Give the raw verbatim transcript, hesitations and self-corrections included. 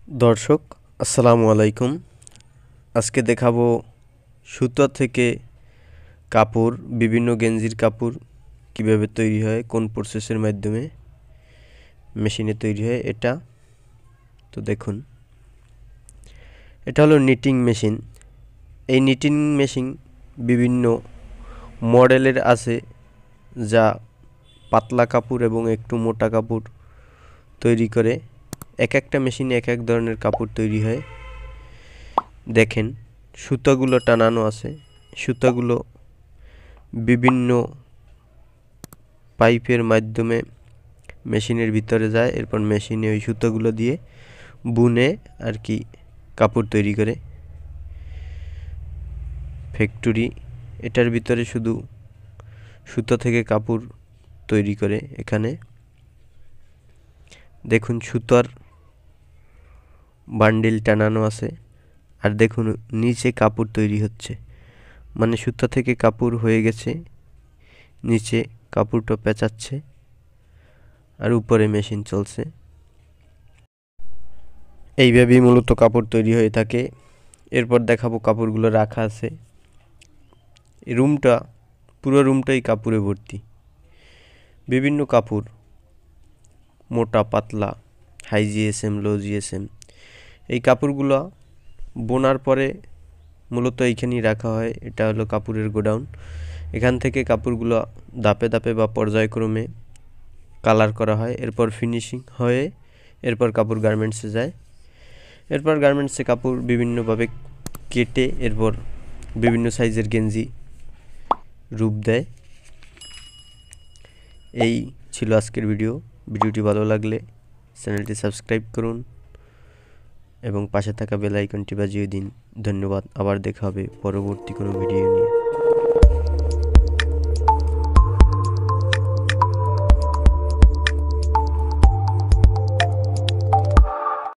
दर्शक अस्सलामु आलैकुम आज के देखाबो सूता थेके कापड़ विभिन्न गेंजिर कापड़ किभाबे तैरी हय कोन प्रसेसर माध्यमे मेशिने तैरी हय एटा तो देखुन एटा हलो निटिंग मेशिन এই নিটিং মেশিন বিভিন্ন মডেলের আছে যা পাতলা কাপড় এবং একটু মোটা কাপড় তৈরি করে এক একটা মেশিনে এক এক ধরনের কাপড় তৈরি হয় দেখেন সুতাগুলো টানানো আছে সুতাগুলো বিভিন্ন পাইপের মাধ্যমে মেশিনের ভিতরে যায় এরপর মেশিনে ওই সুতাগুলো দিয়ে বুনে আর কি কাপড় তৈরি করে ফ্যাক্টরি এটার ভিতরে শুধু সুতা থেকে কাপড় তৈরি করে এখানে দেখুন সুতার বান্ডিল টানানো আছে আর দেখুন নিচে কাপড় তৈরি হচ্ছে মানে সুতা থেকে কাপড় হয়ে গেছে নিচে কাপড়টা পেঁচাচ্ছে আর উপরে মেশিন চলছে এইভাবেই মূলত কাপড় তৈরি হয়ে থাকে এরপর দেখাবো কাপড়গুলো রাখা আছে এই রুমটা পুরো রুমটাই কাপড়ে ভর্তি বিভিন্ন কাপড় মোটা পাতলা হাই জিএসএম লো জিএসএম এই কাপড়গুলো বোনার পরে মূলত এইখানেই রাখা হয় এটা হলো কাপড়ের গোডাউন এখান থেকে কাপড়গুলো দাপে দাপে বা পর্যায়ক্রমে কালার করা হয় এরপর ফিনিশিং হয়ে এরপর কাপড় গার্মেন্টসে যায় এরপর গার্মেন্টসে কাপড় বিভিন্নভাবে কেটে এরপর বিভিন্ন সাইজের গেঞ্জি রূপ দেয় এই ছিল আজকের ভিডিও ভিডিওটি ভালো লাগলে চ্যানেলটি সাবস্ক্রাইব করুন এবং পাশে থাকা বেল আইকনটি বাজিয়ে দিন ধন্যবাদ আবার দেখা হবে পরবর্তী কোনো ভিডিও নিয়ে